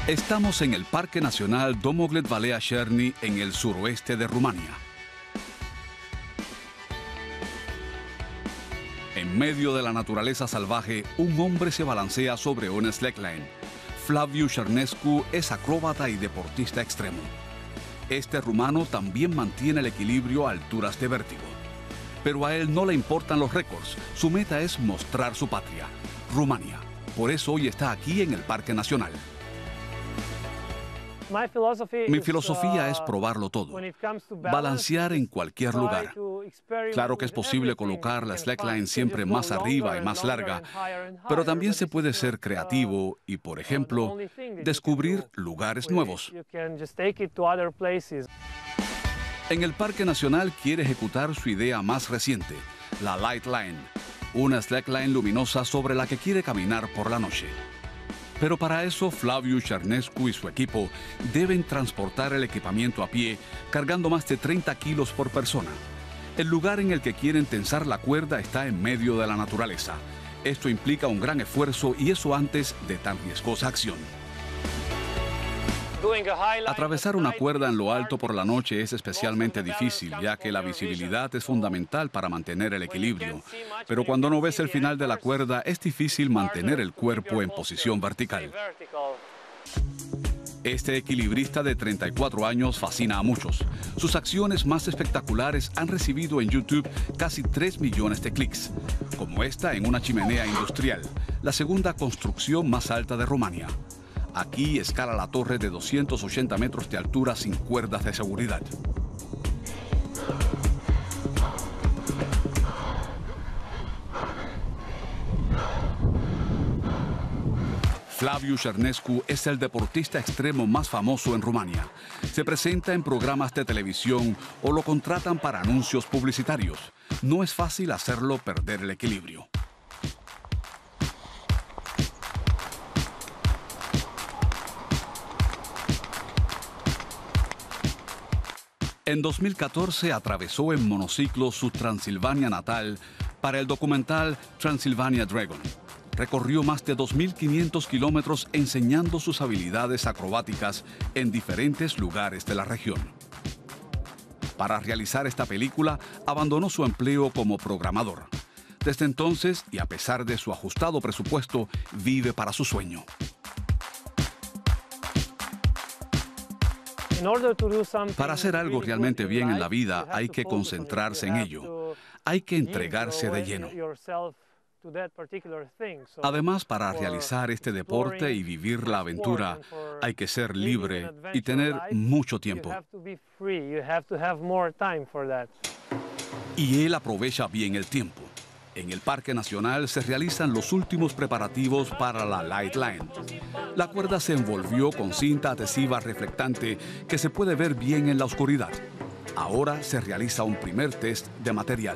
Estamos en el Parque Nacional Domoglet Valea Cerni, en el suroeste de Rumania. En medio de la naturaleza salvaje, un hombre se balancea sobre una slackline. Flaviu Cernescu es acróbata y deportista extremo. Este rumano también mantiene el equilibrio a alturas de vértigo. Pero a él no le importan los récords. Su meta es mostrar su patria, Rumania. Por eso hoy está aquí en el Parque Nacional. Mi filosofía es probarlo todo, balancear en cualquier lugar. Claro que es posible colocar la slackline siempre más arriba y más larga, pero también se puede ser creativo y, por ejemplo, descubrir lugares nuevos. En el Parque Nacional quiere ejecutar su idea más reciente, la Light Line, una slackline luminosa sobre la que quiere caminar por la noche. Pero para eso, Flaviu Cernescu y su equipo deben transportar el equipamiento a pie, cargando más de 30 kilos por persona. El lugar en el que quieren tensar la cuerda está en medio de la naturaleza. Esto implica un gran esfuerzo y eso antes de tan riesgosa acción. Atravesar una cuerda en lo alto por la noche es especialmente difícil, ya que la visibilidad es fundamental para mantener el equilibrio. Pero cuando no ves el final de la cuerda, es difícil mantener el cuerpo en posición vertical. Este equilibrista de 34 años fascina a muchos. Sus acciones más espectaculares han recibido en YouTube casi 3 millones de clics, como esta en una chimenea industrial, la segunda construcción más alta de Rumania. Aquí escala la torre de 280 metros de altura sin cuerdas de seguridad. Flaviu Cernescu es el deportista extremo más famoso en Rumania. Se presenta en programas de televisión o lo contratan para anuncios publicitarios. No es fácil hacerlo perder el equilibrio. En 2014 atravesó en monociclo su Transilvania natal para el documental Transylvania Dragon. Recorrió más de 2.500 kilómetros enseñando sus habilidades acrobáticas en diferentes lugares de la región. Para realizar esta película, abandonó su empleo como programador. Desde entonces, y a pesar de su ajustado presupuesto, vive para su sueño. Para hacer algo realmente bien en la vida, hay que concentrarse en ello. Hay que entregarse de lleno. Además, para realizar este deporte y vivir la aventura, hay que ser libre y tener mucho tiempo. Y él aprovecha bien el tiempo. En el Parque Nacional se realizan los últimos preparativos para la Light Line. La cuerda se envolvió con cinta adhesiva reflectante que se puede ver bien en la oscuridad. Ahora se realiza un primer test de material.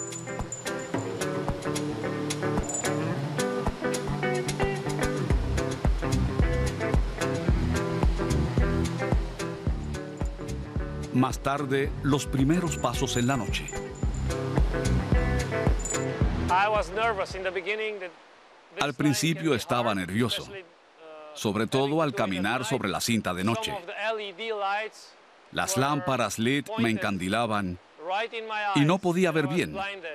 Más tarde, los primeros pasos en la noche. Al principio estaba nervioso, sobre todo al caminar sobre la cinta de noche. Las lámparas LED me encandilaban y no podía ver bien.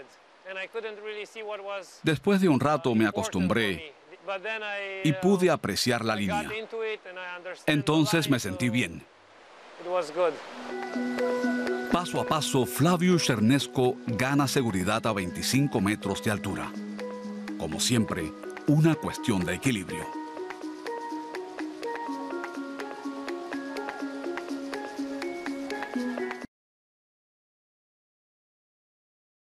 Después de un rato me acostumbré y pude apreciar la línea. Entonces me sentí bien. Paso a paso, Flaviu Cernescu gana seguridad a 25 metros de altura. Como siempre, una cuestión de equilibrio.